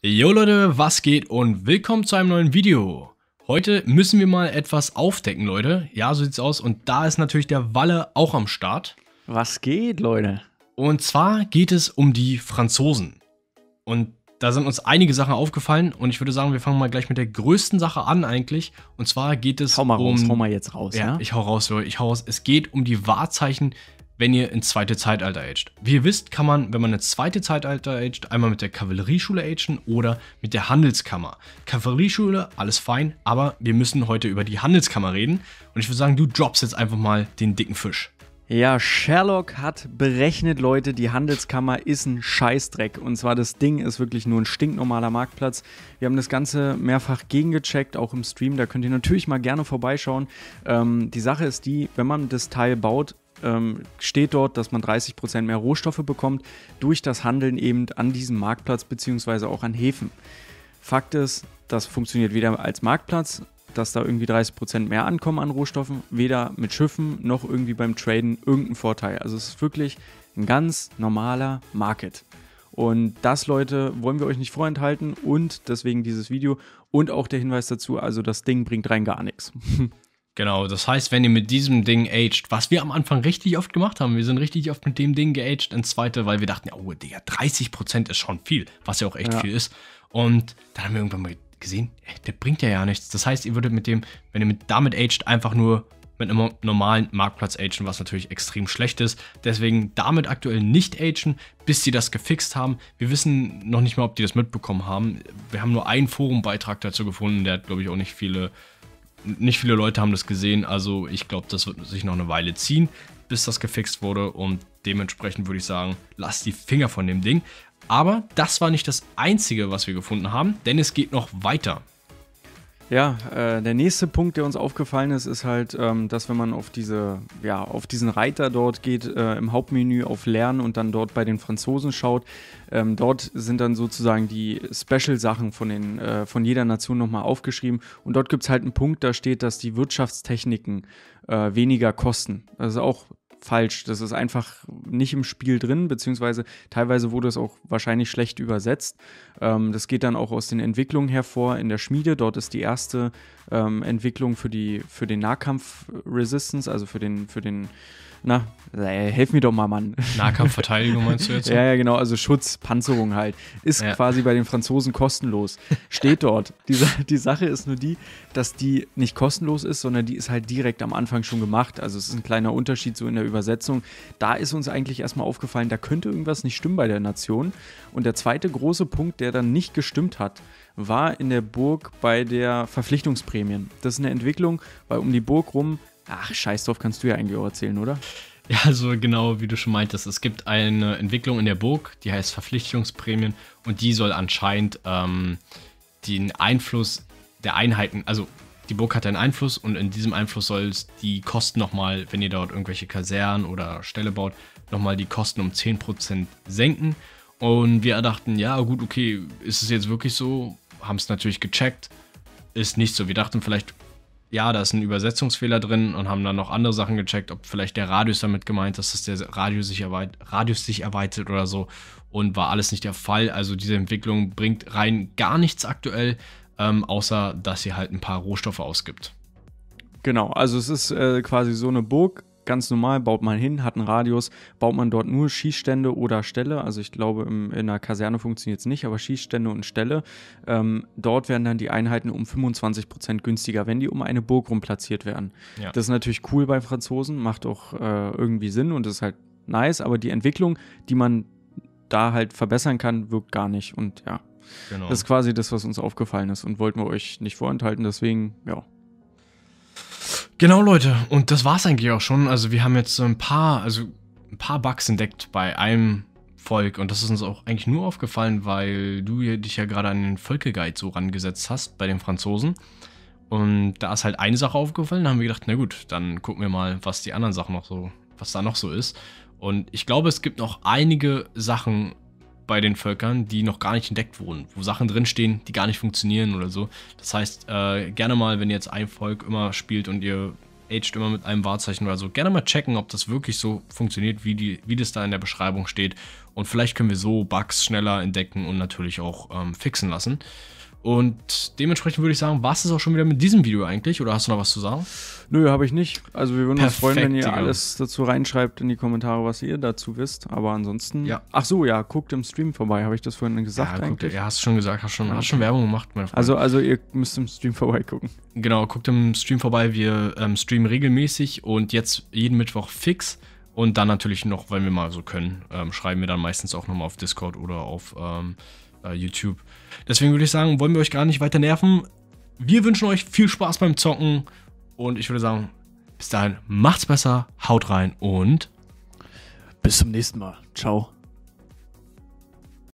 Jo Leute, was geht und willkommen zu einem neuen Video. Heute müssen wir mal etwas aufdecken, Leute. Ja, so sieht's aus und da ist natürlich der Walle auch am Start. Was geht, Leute? Und zwar geht es um die Franzosen. Und da sind uns einige Sachen aufgefallen und ich würde sagen, wir fangen mal gleich mit der größten Sache an eigentlich. Und zwar geht es hau mal jetzt raus, ja? Ich hau raus, Leute, ich hau raus. Es geht um die Wahrzeichen, wenn ihr ins zweite Zeitalter aged. Wie ihr wisst, kann man, wenn man ins zweite Zeitalter aged, einmal mit der Kavallerieschule agen oder mit der Handelskammer. Kavallerieschule, alles fein, aber wir müssen heute über die Handelskammer reden. Und ich würde sagen, du droppst jetzt einfach mal den dicken Fisch. Ja, Sherlock hat berechnet, Leute, die Handelskammer ist ein Scheißdreck. Und zwar das Ding ist wirklich nur ein stinknormaler Marktplatz. Wir haben das Ganze mehrfach gegengecheckt, auch im Stream. Da könnt ihr natürlich mal gerne vorbeischauen. Die Sache ist die, wenn man das Teil baut, steht dort, dass man 30% mehr Rohstoffe bekommt durch das Handeln eben an diesem Marktplatz beziehungsweise auch an Häfen. Fakt ist, das funktioniert weder als Marktplatz, dass da irgendwie 30% mehr ankommen an Rohstoffen, weder mit Schiffen noch irgendwie beim Traden irgendein Vorteil. Also es ist wirklich ein ganz normaler Market. Und das, Leute, wollen wir euch nicht vorenthalten und deswegen dieses Video und auch der Hinweis dazu, also das Ding bringt rein gar nichts. Genau, das heißt, wenn ihr mit diesem Ding aged, was wir am Anfang richtig oft gemacht haben, wir sind richtig oft mit dem Ding geaged ins zweite, weil wir dachten, ja, oh, Digga, 30% ist schon viel, was ja auch echt viel ist. Und dann haben wir irgendwann mal gesehen, der bringt ja nichts. Das heißt, ihr würdet mit dem, wenn ihr damit aged, einfach nur mit einem normalen Marktplatz agen, was natürlich extrem schlecht ist. Deswegen damit aktuell nicht agen, bis sie das gefixt haben. Wir wissen noch nicht mal, ob die das mitbekommen haben. Wir haben nur einen Forumbeitrag dazu gefunden, der hat, glaube ich, auch nicht viele Leute haben das gesehen, also ich glaube, das wird sich noch eine Weile ziehen, bis das gefixt wurde und dementsprechend würde ich sagen, lasst die Finger von dem Ding. Aber das war nicht das Einzige, was wir gefunden haben, denn es geht noch weiter. Ja, der nächste Punkt, der uns aufgefallen ist, ist halt, dass wenn man auf diesen Reiter dort geht, im Hauptmenü auf Lernen und dann dort bei den Franzosen schaut, dort sind dann sozusagen die Special-Sachen von jeder Nation nochmal aufgeschrieben und dort gibt es halt einen Punkt, da steht, dass die Wirtschaftstechniken weniger kosten. Das ist auch falsch, das ist einfach nicht im Spiel drin, beziehungsweise teilweise wurde es auch wahrscheinlich schlecht übersetzt. Das geht dann auch aus den Entwicklungen hervor in der Schmiede. Dort ist die erste Entwicklung für den Nahkampf-Resistance, also für den helf mir doch mal, Mann. Nahkampfverteidigung meinst du jetzt? Ja, genau, also Schutz, Panzerung halt. Ist quasi bei den Franzosen kostenlos. Steht dort. Die Sache ist nur die, dass die nicht kostenlos ist, sondern die ist halt direkt am Anfang schon gemacht. Also es ist ein kleiner Unterschied so in der Übersetzung. Da ist uns eigentlich erstmal aufgefallen, da könnte irgendwas nicht stimmen bei der Nation. Und der zweite große Punkt, der dann nicht gestimmt hat, war in der Burg bei der Verpflichtungsprämien. Das ist eine Entwicklung, weil um die Burg rum, ach, scheiß drauf, kannst du ja eigentlich auch erzählen, oder? Ja, also genau, wie du schon meintest, es gibt eine Entwicklung in der Burg, die heißt Verpflichtungsprämien und die soll anscheinend den Einfluss der Einheiten, also die Burg hat einen Einfluss und in diesem Einfluss soll es die Kosten nochmal, wenn ihr dort irgendwelche Kasernen oder Ställe baut, nochmal die Kosten um 10% senken. Und wir dachten, ja gut, okay, ist es jetzt wirklich so? Haben es natürlich gecheckt, ist nicht so. Wir dachten vielleicht, ja, da ist ein Übersetzungsfehler drin und haben dann noch andere Sachen gecheckt, ob vielleicht der Radius damit gemeint ist, dass der Radius sich erweitert oder so und war alles nicht der Fall. Also diese Entwicklung bringt rein gar nichts aktuell, außer dass sie halt ein paar Rohstoffe ausgibt. Genau, also es ist quasi so eine Burg, ganz normal, baut man hin, hat einen Radius, baut man dort nur Schießstände oder Ställe, also ich glaube in einer Kaserne funktioniert es nicht, aber Schießstände und Ställe, dort werden dann die Einheiten um 25% günstiger, wenn die um eine Burg rum platziert werden. Ja. Das ist natürlich cool bei Franzosen, macht auch irgendwie Sinn und ist halt nice, aber die Entwicklung, die man da halt verbessern kann, wirkt gar nicht und ja, genau. Das ist quasi das, was uns aufgefallen ist und wollten wir euch nicht vorenthalten, deswegen, ja. Genau, Leute, und das war's eigentlich auch schon. Also wir haben jetzt so ein paar Bugs entdeckt bei einem Volk und das ist uns auch eigentlich nur aufgefallen, weil du dich ja gerade an den Völkeguide so rangesetzt hast bei den Franzosen. Und da ist halt eine Sache aufgefallen, da haben wir gedacht, na gut, dann gucken wir mal, was die anderen Sachen was da noch so ist. Und ich glaube, es gibt noch einige Sachen bei den Völkern, die noch gar nicht entdeckt wurden, wo Sachen drinstehen, die gar nicht funktionieren oder so. Das heißt, gerne mal, wenn ihr jetzt ein Volk immer spielt und ihr aged immer mit einem Wahrzeichen oder so. Gerne mal checken, ob das wirklich so funktioniert, wie das da in der Beschreibung steht. Und vielleicht können wir so Bugs schneller entdecken und natürlich auch fixen lassen. Und dementsprechend würde ich sagen, war es das auch schon wieder mit diesem Video eigentlich? Oder hast du noch was zu sagen? Nö, habe ich nicht. Also wir würden uns freuen, wenn ihr Digga. alles dazu reinschreibt in die Kommentare, was ihr dazu wisst. Aber ansonsten, ja. Ach so, ja, guckt im Stream vorbei. Habe ich das vorhin gesagt eigentlich? Ja, hast du schon gesagt. Hast schon Werbung gemacht, mein Freund. Also ihr müsst im Stream vorbeigucken. Genau, guckt im Stream vorbei. Wir streamen regelmäßig und jetzt jeden Mittwoch fix. Und dann natürlich noch, wenn wir mal so können, schreiben wir dann meistens auch nochmal auf Discord oder auf YouTube. Deswegen würde ich sagen, wollen wir euch gar nicht weiter nerven. Wir wünschen euch viel Spaß beim Zocken. Und ich würde sagen, bis dahin, macht's besser, haut rein und bis zum nächsten Mal. Ciao.